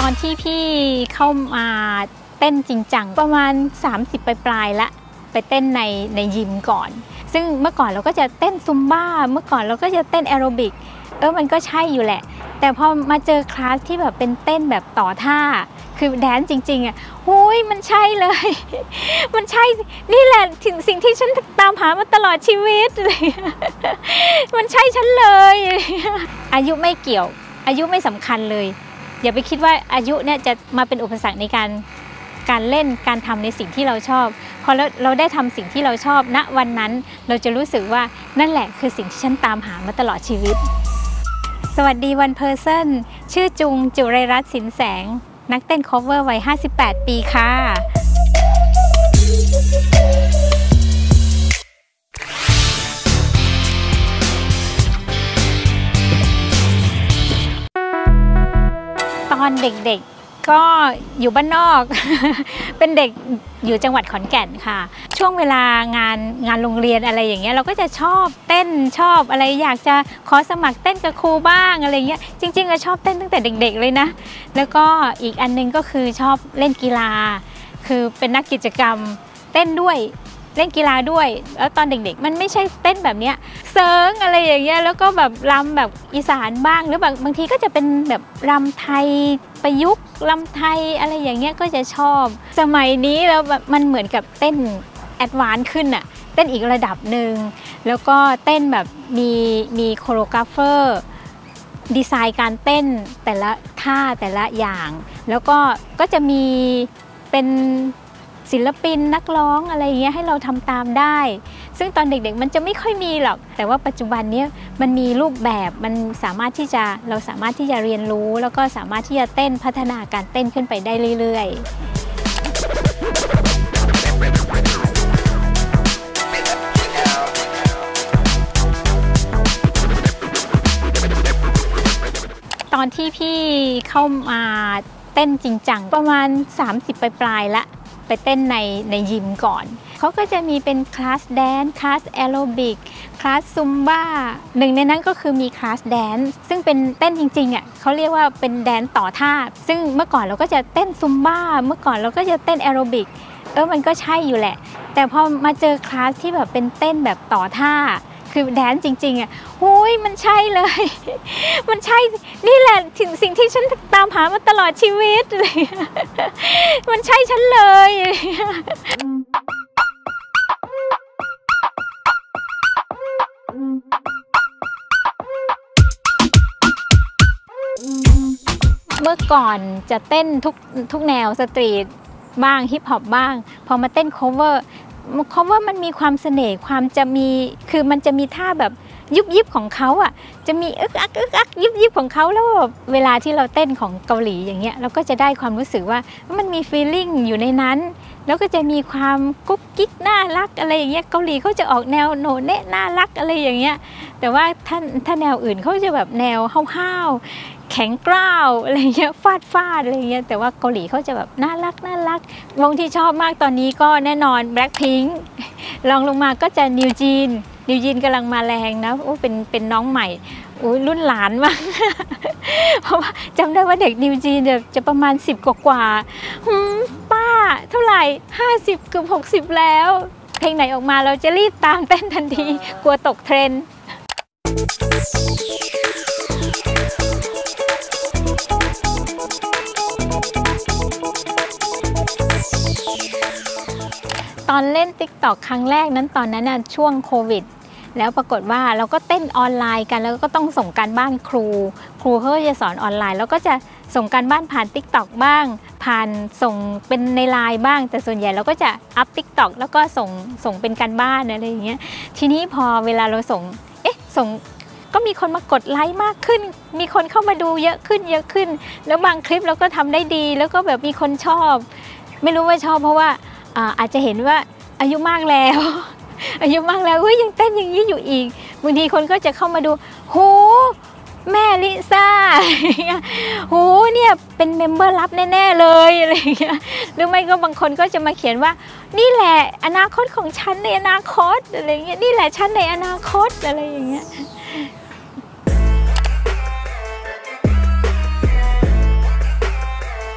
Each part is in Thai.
อนที่พี่เข้ามาเต้นจริงจังประมาณ30ปลายละไปเต้นในยิมก่อนซึ่งเมื่อก่อนเราก็จะเต้นซุมบ้าเมื่อก่อนเราก็จะเต้นแอโรบิกมันก็ใช่อยู่แหละแต่พอมาเจอคลาสที่แบบเป็นเต้นแบบต่อท่าคือแดนจริงๆอ่ะโอ้ยมันใช่เลยมันใช่นี่แหละสิ่งที่ฉันตามหามาตลอดชีวิตเลยมันใช่ฉันเลยอายุไม่เกี่ยวอายุไม่สำคัญเลยอย่าไปคิดว่าอายุเนี่ยจะมาเป็นอุปสรรคในการเล่นการทำในสิ่งที่เราชอบพอเราได้ทำสิ่งที่เราชอบณวันนั้นเราจะรู้สึกว่านั่นแหละคือสิ่งที่ฉันตามหามาตลอดชีวิตสวัสดีวันเพอร์เซนชื่อจุงจุไรรัตน์สินแสงนักเต้น cover วัย58 ปีค่ะตอนเด็กๆก็อยู่บ้านนอก เป็นเด็กอยู่จังหวัดขอนแก่นค่ะช่วงเวลางานโรงเรียนอะไรอย่างเงี้ยเราก็จะชอบเต้นชอบอะไรอยากจะขอสมัครเต้นกับครูบ้างอะไรเงี้ยจริงๆเราชอบเต้นตั้งแต่เด็กๆเลยนะแล้วก็อีกอันนึงก็คือชอบเล่นกีฬาคือเป็นนักกิจกรรมเต้นด้วยเล่นกีฬาด้วยแล้วตอนเด็กๆมันไม่ใช่เต้นแบบเนี้ยเซิร์งอะไรอย่างเงี้ยแล้วก็แบบรำแบบอีสานบ้างหรือบางทีก็จะเป็นแบบรำไทยประยุกต์รำไทยอะไรอย่างเงี้ยก็จะชอบสมัยนี้แล้วมันเหมือนกับเต้นแอดวานซ์ขึ้นอะเต้นอีกระดับหนึ่งแล้วก็เต้นแบบมีโคโรกราฟเฟอร์ดีไซน์การเต้นแต่ละท่าแต่ละอย่างแล้วก็จะมีเป็นศิลปินนักร้องอะไรเงี้ยให้เราทำตามได้ซึ่งตอนเด็กๆมันจะไม่ค่อยมีหรอกแต่ว่าปัจจุบันนี้มันมีรูปแบบมันสามารถที่จะเรียนรู้แล้วก็สามารถที่จะเต้นพัฒนาการเต้นขึ้นไปได้เรื่อยๆตอนที่พี่เข้ามาเต้นจริงจังประมาณ30ปลายละไปเต้นในยิมก่อนเขาก็จะมีเป็นคลาสแดนซ์คลาสแอโรบิกคลาสซุมบ้าหนึ่งในนั้นก็คือมีคลาสแดนซ์ซึ่งเป็นเต้นจริงๆอ่ะเขาเรียกว่าเป็นแดนซ์ต่อท่าซึ่งเมื่อก่อนเราก็จะเต้นซุมบ้าเมื่อก่อนเราก็จะเต้นแอโรบิกมันก็ใช่อยู่แหละแต่พอมาเจอคลาสที่แบบเป็นเต้นแบบต่อท่าคือแดนซ์จริงๆอ่ะโอ้ยมันใช่เลยมันใช่นี่แหละสิ่งที่ฉันตามหามาตลอดชีวิตเลยมันใช่ฉันเลยเมื่อก่อนจะเต้นทุกแนวสตรีทบ้างฮิปฮอปบ้างพอมาเต้น coverมันมีความเสน่ห์ความจะมีคือมันจะมีท่าแบบยุบยิบของเขาอ่ะจะมีอึกอักยุบยิบของเขาแล้วเวลาที่เราเต้นของเกาหลีอย่างเงี้ยเราก็จะได้ความรู้สึกว่ามันมี feeling อยู่ในนั้นแล้วก็จะมีความกุ๊กกิ๊กน่ารักอะไรอย่างเงี้ยเกาหลีเขาจะออกแนวโหน่เนะน่ารักอะไรอย่างเงี้ยแต่ว่าถ้าแนวอื่นเขาจะแบบแนวห้าวแข็งกร้าวอะไรเงี้ยฟาดอะไรเงี้ยแต่ว่าเกาหลีเขาจะแบบน่ารักวงที่ชอบมากตอนนี้ก็แน่นอน Blackpink ลองลงมาก็จะนิวจีนกำลังมาแรงนะโอ้เป็นน้องใหม่โอ้รุ่นหลานมาก เพราะว่าจำได้ว่าเด็กนิวจีนจะประมาณ10กว่าป้าเท่าไหร่50เกือบ60แล้วเพลงไหนออกมาเราจะรีบตามเต้นทันทีกลัวตกเทรนด์ตอนเล่น TikTok ครั้งแรกนั้นตอนนั้นช่วงโควิดแล้วปรากฏว่าเราก็เต้นออนไลน์กันแล้วก็ต้องส่งการบ้านครูเขาจะสอนออนไลน์แล้วก็จะส่งการบ้านผ่าน TikTok บ้างผ่านส่งเป็นในไลน์บ้างแต่ส่วนใหญ่เราก็จะอัพ TikTok แล้วก็ส่งเป็นการบ้านอะไรอย่างเงี้ยทีนี้พอเวลาเราส่งก็มีคนมากดไลค์มากขึ้นมีคนเข้ามาดูเยอะขึ้นแล้วบางคลิปเราก็ทำได้ดีแล้วก็แบบมีคนชอบไม่รู้ว่าชอบเพราะว่าอาจจะเห็นว่าอายุมากแล้วยังเต้นอย่างนี้อยู่อีกบางทีคนก็จะเข้ามาดูโหแม่ลิซ่าโหเนี่ยเป็นเมมเบอร์ลับแน่ๆเลยอะไรอย่างเงี้ยหรือไม่ก็บางคนก็จะมาเขียนว่านี่แหละอนาคตของฉันในอนาคตอะไรเงี้ยนี่แหละฉันในอนาคตอะไรอย่างเงี้ยเ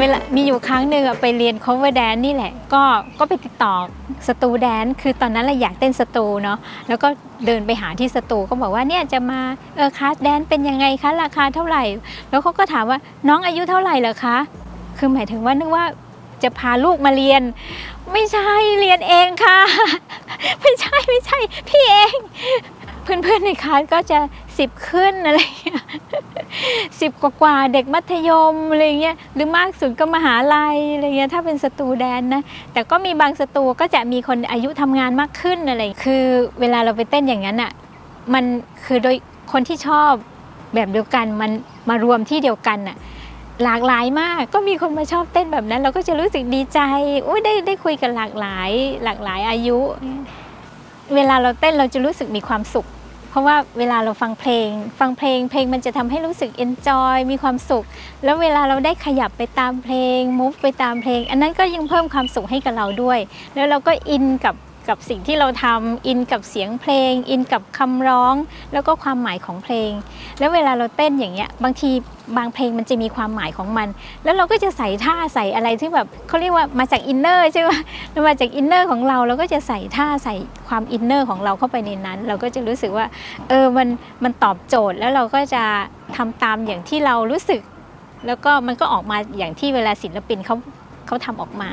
ลามีอยู่ครั้งหนึ่งไปเรียน cover dance นี่แหละก็ไปติดต่อสตูแดนคือตอนนั้นเราอยากเต้นสตูเนาะแล้วก็เดินไปหาที่สตูก็บอกว่าเนี่ยจะมาคลาสแดนเป็นยังไงคะราคาเท่าไหร่แล้วเขาก็ถามว่าน้องอายุเท่าไหร่เหรอคะคือหมายถึงว่านึกว่าจะพาลูกมาเรียนไม่ใช่เรียนเองค่ะ ไม่ใช่พี่เองเพื่อนๆในคลาสก็จะ10ขึ้นอะไร10 กว่าเด็กมัธยมอะไรเงี้ยหรือมากสุดก็มหาลัยอะไรเงี้ยถ้าเป็นสตูแดนนะแต่ก็มีบางสตูก็จะมีคนอายุทำงานมากขึ้นอะไรคือเวลาเราไปเต้นอย่างนั้นอ่ะมันคือโดยคนที่ชอบแบบเดียวกันมันมารวมที่เดียวกันอ่ะหลากหลายมากก็มีคนมาชอบเต้นแบบนั้นเราก็จะรู้สึกดีใจอุ้ยได้คุยกันหลากหลายอายุเวลาเราเต้นเราจะรู้สึกมีความสุขเพราะว่าเวลาเราฟังเพลงมันจะทำให้รู้สึก enjoy มีความสุขแล้วเวลาเราได้ขยับไปตามเพลง move ไปตามเพลงอันนั้นก็ยังเพิ่มความสุขให้กับเราด้วยแล้วเราก็อินกับสิ่งที่เราทำอินกับเสียงเพลงอินกับคำร้องแล้วก็ความหมายของเพลงแล้วเวลาเราเต้นอย่างเงี้ยบางทีบางเพลงมันจะมีความหมายของมันแล้วเราก็จะใส่ท่าใส่อะไรที่แบบเขาเรียกว่ามาจากอินเนอร์ใช่ไหมมาจากอินเนอร์ของเราก็จะใส่ท่าใส่ความอินเนอร์ของเราเข้าไปในนั้นเราก็จะรู้สึกว่ามันตอบโจทย์แล้วเราก็จะทำตามอย่างที่เรารู้สึกแล้วก็มันก็ออกมาอย่างที่เวลาศิลปินเขาทำออกมา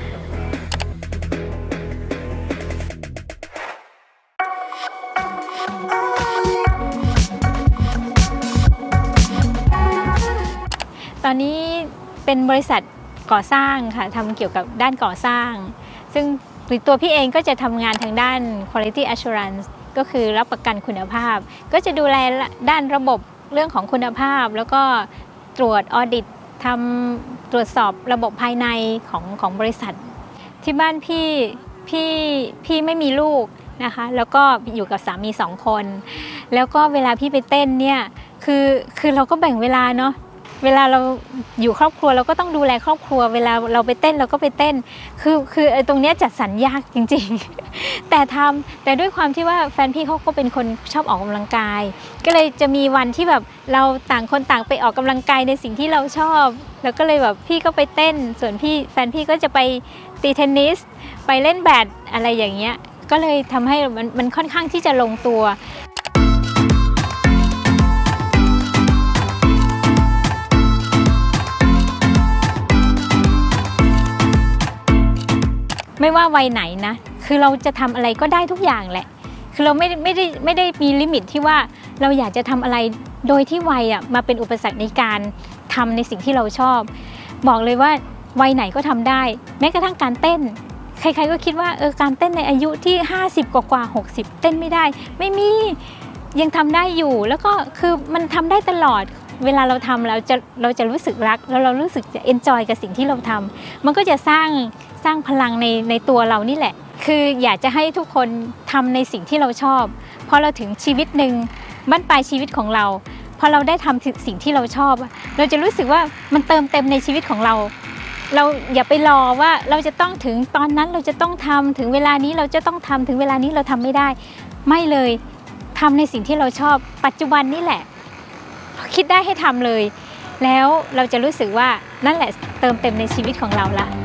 ตอนนี้เป็นบริษัทก่อสร้างค่ะทำเกี่ยวกับด้านก่อสร้างซึ่งตัวพี่เองก็จะทำงานทางด้าน quality assurance ก็คือรับประกันคุณภาพก็จะดูแลด้านระบบเรื่องของคุณภาพแล้วก็ตรวจออดิตตรวจสอบระบบภายในของบริษัทที่บ้านพี่ไม่มีลูกนะคะแล้วก็อยู่กับสามี2 คนแล้วก็เวลาพี่ไปเต้นเนี่ยคือเราก็แบ่งเวลาเนาะเวลาเราอยู่ครอบครัวเราก็ต้องดูแลครอบครัวเวลาเราไปเต้นเราก็ไปเต้นคือตรงนี้จัดสรรยากจริงๆแต่ด้วยความที่ว่าแฟนพี่เขาก็เป็นคนชอบออกกำลังกายก็เลยจะมีวันที่แบบเราต่างคนต่างไปออกกำลังกายในสิ่งที่เราชอบแล้วก็เลยแบบพี่ก็ไปเต้นส่วนแฟนพี่ก็จะไปตีเทนนิสไปเล่นแบดอะไรอย่างเงี้ยก็เลยทำให้มันค่อนข้างที่จะลงตัวไม่ว่าวัยไหนนะคือเราจะทำอะไรก็ได้ทุกอย่างแหละคือเราไม่ได้มีลิมิตที่ว่าเราอยากจะทำอะไรโดยที่วัยมาเป็นอุปสรรคในการทำในสิ่งที่เราชอบบอกเลยว่าวัยไหนก็ทำได้แม้กระทั่งการเต้นใครๆก็คิดว่าการเต้นในอายุที่50 กว่า60เต้นไม่ได้ไม่มียังทำได้อยู่แล้วก็คือมันทำได้ตลอดเวลาเราทำเราจะรู้สึกรักแล้วเรารู้สึกจะเอนจอยกับสิ่งที่เราทำมันก็จะสร้างพลังในตัวเรานี่แหละคืออยากจะให้ทุกคนทำในสิ่งที่เราชอบพอเราถึงชีวิตหนึ่งบั้นปลายชีวิตของเราพอเราได้ทำสิ่งที่เราชอบเราจะรู้สึกว่ามันเติมเต็มในชีวิตของเราอย่าไปรอว่าเราจะต้องถึงตอนนั้นเราจะต้องทำถึงเวลานี้เราจะต้องทำถึงเวลานี้เราทำไม่ได้ไม่เลยทำในสิ่งที่เราชอบปัจจุบันนี่แหละคิดได้ให้ทำเลยแล้วเราจะรู้สึกว่านั่นแหละเติมเต็มในชีวิตของเราละ